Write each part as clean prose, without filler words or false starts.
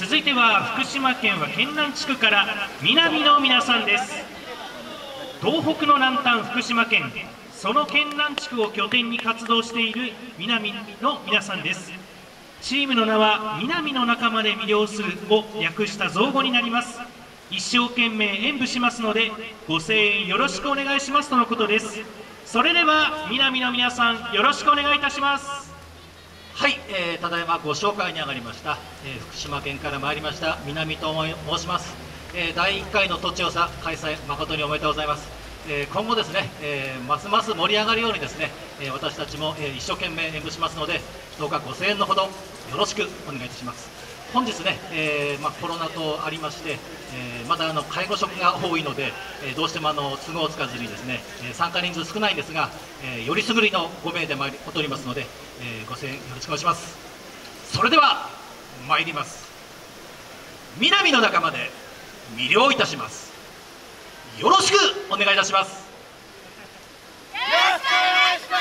続いては福島県は県南地区から南の皆さんです。東北の南端福島県、その県南地区を拠点に活動している南の皆さんです。チームの名は南の仲間で魅了するを略した造語になります。一生懸命演舞しますのでご声援よろしくお願いしますとのことです。それでは南の皆さんよろしくお願いいたします。 はい、ただいまご紹介に上がりました、福島県から参りました南と申します。第1回のとちおさ開催誠におめでとうございます。今後ですね、ますます盛り上がるようにですね、私たちも、一生懸命演舞しますので、どうかご声援のほどよろしくお願いいたします。本日ね、コロナとありまして、まだ介護職が多いので、どうしても都合をつかずにですね、参加人数少ないんですが、よりすぐりの5名で戻りますので、ご声援よろしくお願いします。それでは参ります。南の仲間で魅了いたします。よろしくお願いいたします。 よろしくお願いします。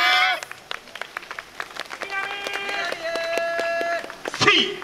せい。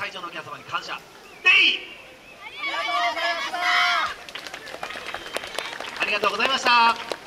会場のお客様に感謝。ありがとうございました。